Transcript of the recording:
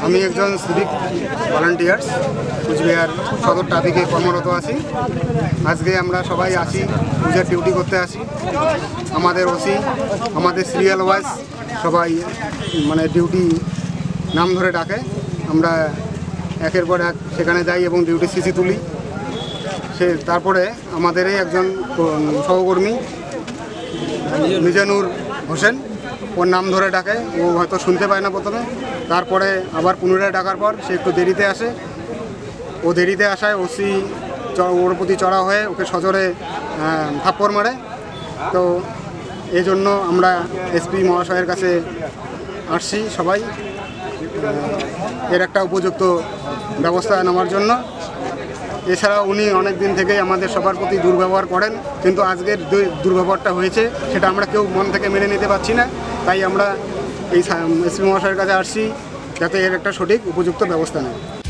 আমি একজন civic volunteers Cooch Behar সদর ট্রাফিকে কর্মরত আছি। আজকে আমরা সবাই আসি পুজোর ডিউটি করতে আসি। আমাদের ওসি আমাদের সিরিয়াল ওয়াইজ সবাই ডিউটি নাম ধরে ডাকে, আমরা একের পর এক সেখানে যাই এবং ডিউটি সিসি তুলি। তারপরে আমাদেরই একজন সহকর্মী মিজানুর হোসেন, ওর নাম ধরে ডাকে, ও হয়তো শুনতে পায় না প্রথমে, তারপরে আবার পুনরায় ডাকার পর সে একটু দেরিতে আসে। ও দেরিতে আসায় ওসি ওর প্রতি চড়া হয়ে ওকে সজোরে থাপ্পড় মারে। তো এই জন্য আমরা এসপি মহাশয়ের কাছে আসছি সবাই এর একটা উপযুক্ত ব্যবস্থা নেওয়ার জন্য। এছাড়া উনি অনেক দিন থেকেই আমাদের সবার প্রতি দুর্ব্যবহার করেন, কিন্তু আজকের দুর্ব্যবহারটা হয়েছে সেটা আমরা কেউ মন থেকে মেনে নিতে পারছি না। তাই আমরা এই এসপি মহাশয়ের কাছে আসছি যাতে এর একটা সঠিক উপযুক্ত ব্যবস্থা নেয়।